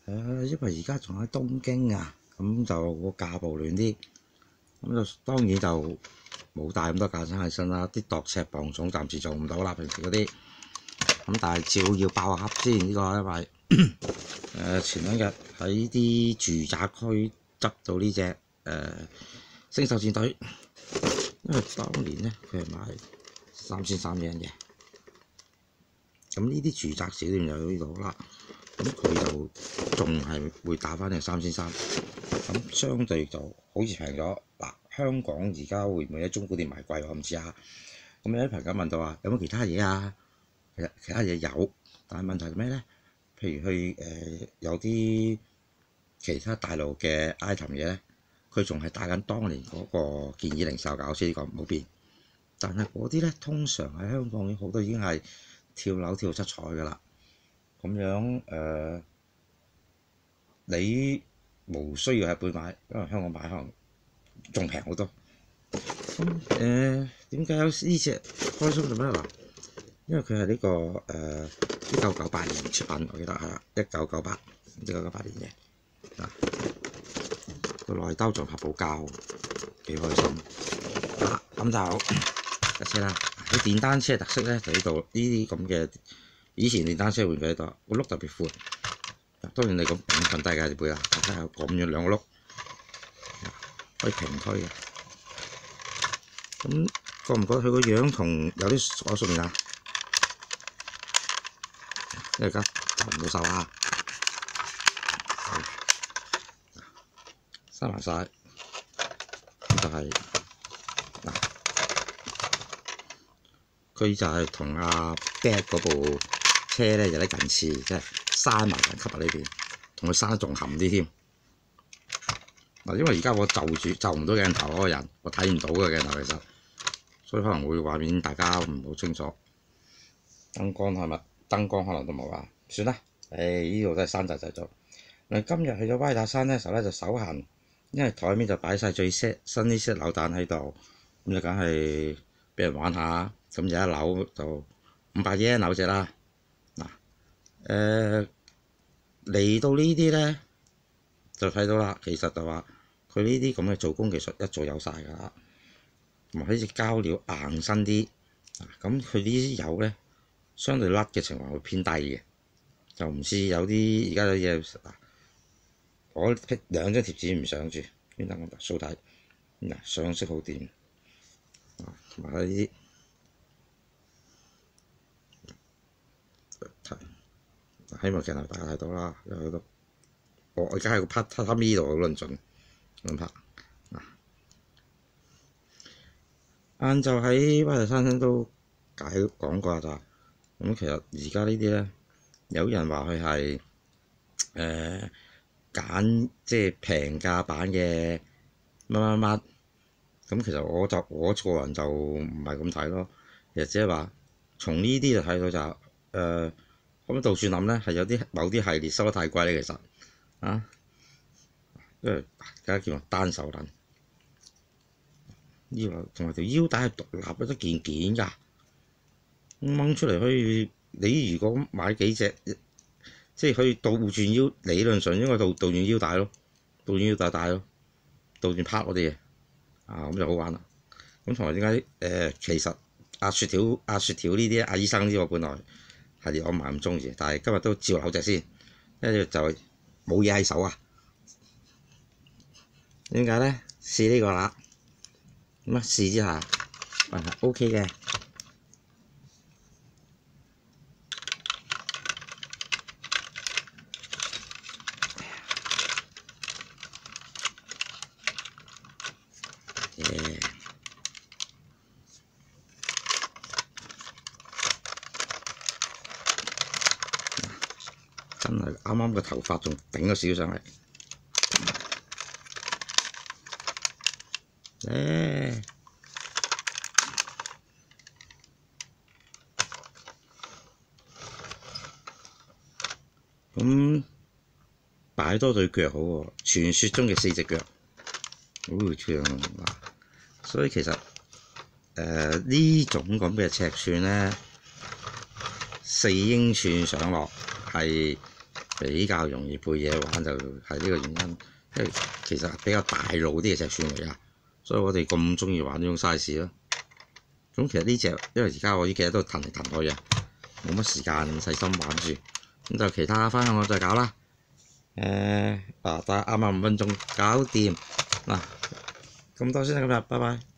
因為而家仲喺東京啊，咁就個價暴亂啲，咁就當然就冇帶咁多架撐起身啦。啲度尺磅重暫時做唔到啦，平時嗰啲。咁但係照要爆盒先呢個，因為前兩日喺啲住宅區執到呢隻星獸戰隊，因為當年咧佢係賣3300嘅，咁呢啲住宅小店就喺呢度啦。咁佢就仲係會打返嚟3300，咁相對就好似平咗。嗱，香港而家會唔會喺中古店賣貴我唔知啊。咁有啲朋友問到話有冇其他嘢啊？其他嘢有，但係問題係咩咧？譬如去有啲其他大陸嘅 item 嘢咧，佢仲係帶緊當年嗰個建議零售價，先呢個冇變。但係嗰啲咧，通常喺香港好多已經係跳樓跳七彩㗎啦。咁樣你冇需要喺日本買，因為香港買可能仲平好多。咁點解有呢隻開心做咩嗱？因為佢係呢個1998年出品，我記得係啦，1998年嘅嗱，個內兜仲拍布膠，幾開心。咁就架車啦。啲電單車特色咧就呢度呢啲咁嘅，以前電單車玩具喺度，個轆特別闊。當然你咁瞓低嘅背啊，睇下咁樣兩個轆可以平推嘅。咁覺唔覺得佢個樣同有啲鎖上面啊？因為而家就唔到手啊，閂埋晒，就係嗱，佢就係同阿 Dad 嗰部車咧有啲近似，即係閂埋緊吸喺呢邊，同佢閂得仲冚啲添。嗱，因為而家我就唔到鏡頭嗰個人，我睇唔到嘅鏡頭其實，所以可能會畫面大家唔好清楚。燈光可能都冇啊，算啦。呢度都係山寨製作。今日去咗歪打山咧時候咧就手痕，因為台面就擺晒最新呢 set 扭蛋喺度，咁就梗係俾人玩下。咁有一扭就500嘢扭隻啦。嗱，嚟到呢啲咧就睇到啦，其實就話佢呢啲咁嘅做工技術一早有晒㗎啦，同埋呢隻膠料硬身啲。咁佢呢啲油咧相對甩嘅情況會偏低嘅，就唔似有啲而家有嘢我兩張貼紙唔上住，邊得我掃睇嗱，上色好掂，同埋呢啲希望鏡頭大家睇到啦，因為我而家喺個榻榻米度好論盡咁拍嗱。晏晝喺歪打山都講過就話，咁其實而家呢啲咧，有人話佢係揀即係平價版嘅乜乜乜，咁其實我個人就唔係咁睇咯。其實即係話從呢啲就睇到就咁倒算諗咧，係有啲某啲系列收得太貴咧，其實啊，因為大家叫話單手撚，同埋條腰帶係獨立一件件㗎，掹出嚟可以。你如果買幾隻，即係可以倒轉腰，理論上應該倒轉腰帶咯，倒轉腰帶帶咯，倒轉拍嗰啲嘢咁就好玩啦。咁同埋點解其實阿雪條呢啲阿醫生呢個本來係我唔係咁中意，但係今日都照扭隻先，跟住就冇嘢喺手啊。點解咧？試呢個啦，咁啊試之下OK 嘅。真係啱啱個頭髮仲頂咗少少上嚟，咁擺多對腳好喎，傳說中嘅4隻腳，好長啊！所以其實呢種咁嘅尺寸咧，4英寸上落係比較容易背嘢玩，就係呢個原因。因為其實比較大路啲嘅尺寸嚟㗎，所以我哋咁中意玩呢種 size 咯。咁其實呢隻，因為而家我呢幾日都騰嚟騰去啊，冇乜時間細心玩住。咁就其他翻香港再搞啦。得啱啱5分鐘搞掂嗱，咁多先啦，今日拜拜。